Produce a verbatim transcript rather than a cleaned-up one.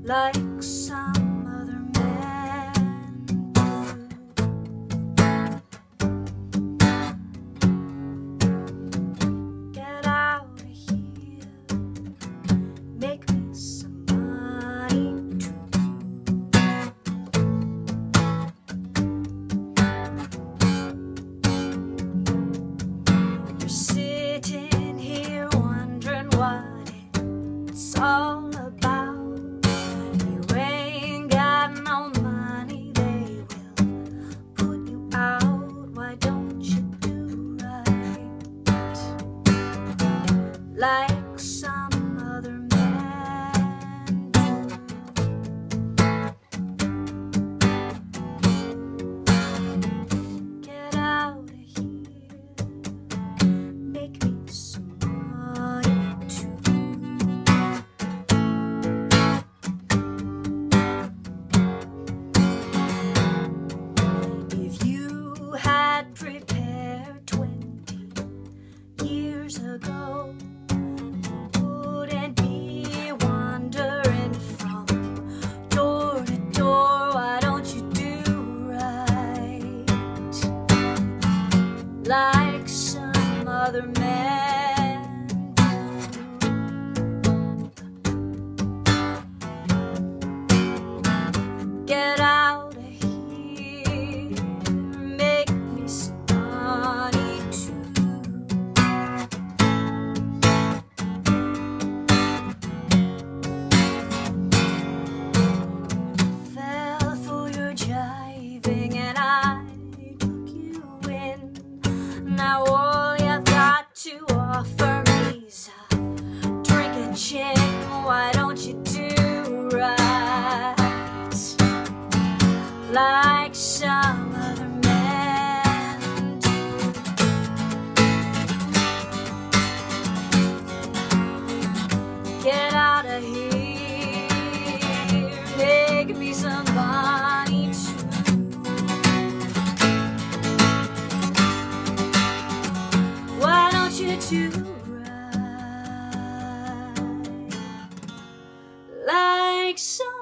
like some other man do. Get out of here, make me some money too. You're sitting here wondering what it's all about. You ain't got no money, they will put you out. Why don't you do right like some other man do? Get out of here, make me some money too. If you had prepared twenty years ago, you wouldn't be wandering from door to door. Why don't you do right like some other man do? Get out of here, make me some money too. Fell for your jiving and I took you in. Now all you've got to offer me's a drink and gin. Why don't you do right like some other man do? Get out of here, make me some money too. Why don't you do right like some